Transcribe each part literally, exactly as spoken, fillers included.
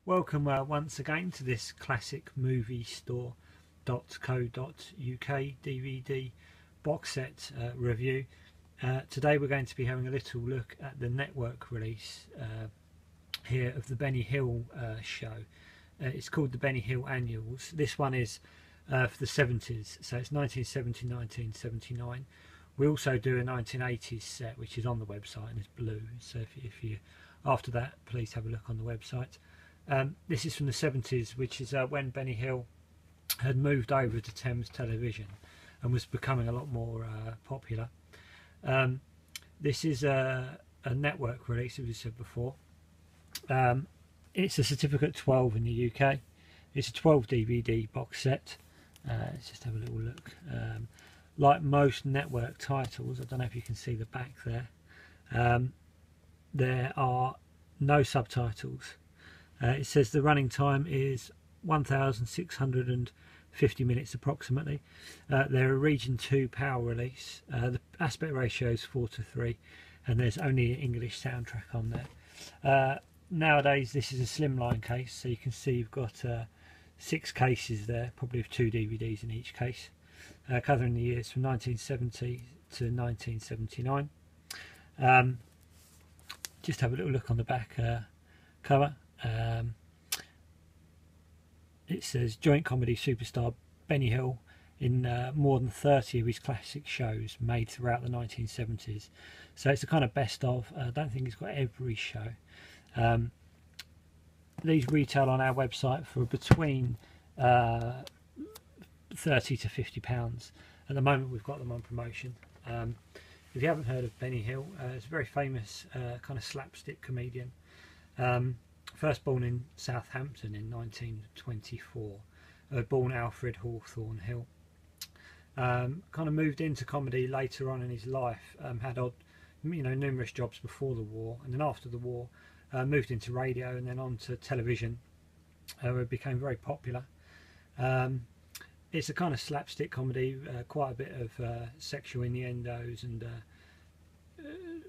Welcome uh, once again to this classic movie store dot co dot U K D V D box set uh, review. Uh, today we're going to be having a little look at the network release uh, here of the Benny Hill uh, show. Uh, it's called the Benny Hill Annuals. This one is uh, for the seventies, so it's nineteen seventy to nineteen seventy-nine. We also do a nineteen eighties set which is on the website and is blue, so if you, if you after that please have a look on the website. Um, this is from the seventies, which is uh, when Benny Hill had moved over to Thames Television and was becoming a lot more uh, popular. Um, this is a, a network release, as we said before. Um, it's a certificate twelve in the U K. It's a twelve D V D box set. Uh, let's just have a little look. Um, like most network titles, I don't know if you can see the back there, um, there are no subtitles. Uh, it says the running time is one thousand six hundred fifty minutes approximately. Uh, they're a region two power release. Uh, the aspect ratio is four to three, and there's only an English soundtrack on there. Uh, nowadays this is a slimline case, so you can see you've got uh, six cases there, probably with two D V Ds in each case, uh, covering the years from nineteen seventy to nineteen seventy-nine. Um, just have a little look on the back uh, cover. Um, it says joint comedy superstar Benny Hill in uh, more than thirty of his classic shows made throughout the nineteen seventies. So it's a kind of best of. I don't think it's got every show. Um, these retail on our website for between uh, thirty to fifty pounds. At the moment we've got them on promotion. Um, if you haven't heard of Benny Hill, uh, it's a very famous uh, kind of slapstick comedian. Um, First born in Southampton in nineteen twenty-four, uh, born Alfred Hawthorne Hill. Um, kind of moved into comedy later on in his life. Um, had odd, you know, numerous jobs before the war, and then after the war, uh, moved into radio and then on to television, uh, where it became very popular. Um, it's a kind of slapstick comedy, uh, quite a bit of uh, sexual innuendos and. Uh, uh,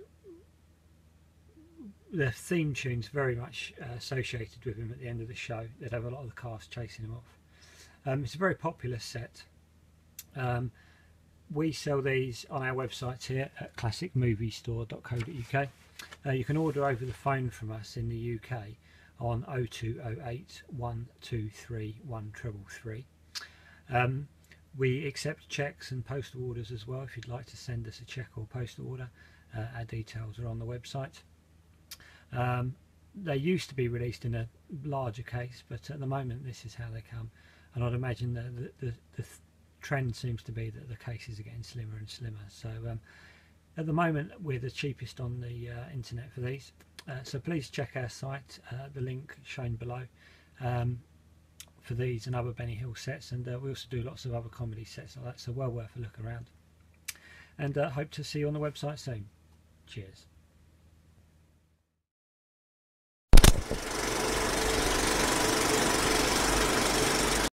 The theme tune's very much uh, associated with him at the end of the show. They'd have a lot of the cast chasing him off. Um, it's a very popular set. Um, we sell these on our website here at classic movie store dot co dot U K. Uh, you can order over the phone from us in the U K on oh two oh eight, one two three, one three three three. Um, we accept cheques and postal orders as well. If you'd like to send us a cheque or postal order, uh, our details are on the website. Um, they used to be released in a larger case, but at the moment this is how they come, and I'd imagine that the, the, the trend seems to be that the cases are getting slimmer and slimmer. So um, at the moment we're the cheapest on the uh, internet for these, uh, so please check our site, uh, the link shown below, um, for these and other Benny Hill sets, and uh, we also do lots of other comedy sets like that, so well worth a look around, and uh, hope to see you on the website soon. Cheers.